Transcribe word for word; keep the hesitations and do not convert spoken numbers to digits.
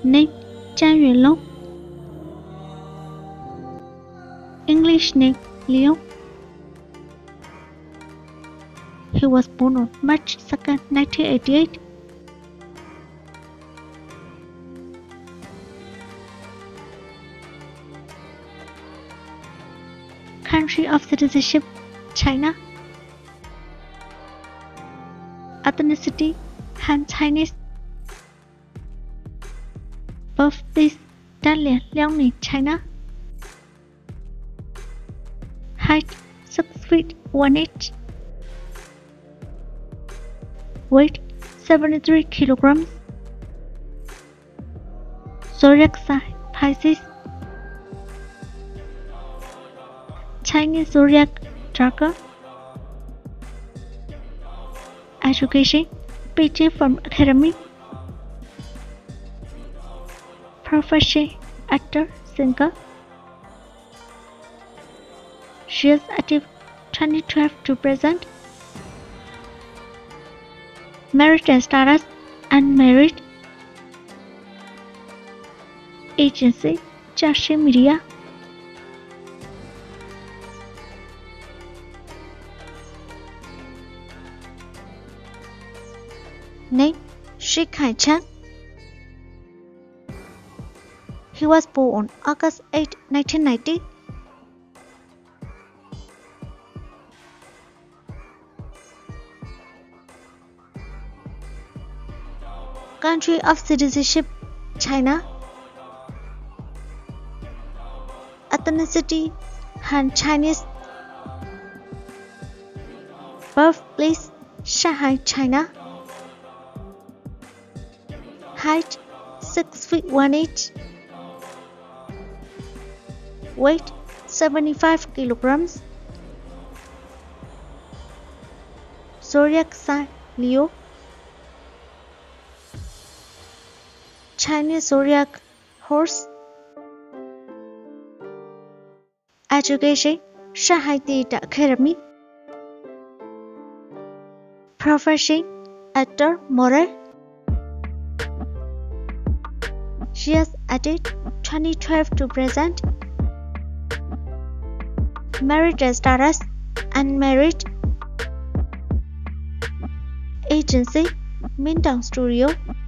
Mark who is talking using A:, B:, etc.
A: Name Zhang Yuanlong. English name Leon. He was born on March second, nineteen eighty-eight. Country of citizenship China. Ethnicity Han Chinese. Birthplace Dalian, Liaoning, China. Height six feet one inch. Weight seventy-three kilograms. Zodiac sign Pisces. Chinese zodiac Dragon. Education P G from Academy. Profession actor, singer. She is active twenty twelve to present. Married status unmarried. Agency Jiaxi Media. Name Shi Kai-cheng. He was born on August eighth, nineteen ninety. Country of citizenship China. Ethnicity Han Chinese. Birthplace Shanghai, China. Height six feet one inch. Weight seventy-five kilograms. Zodiac sign Leo. Chinese zodiac Horse. Education Shanghai Theatre Academy. Profession actor, model. She has added twenty twelve to present. Married status unmarried. Agency Mindang Studio.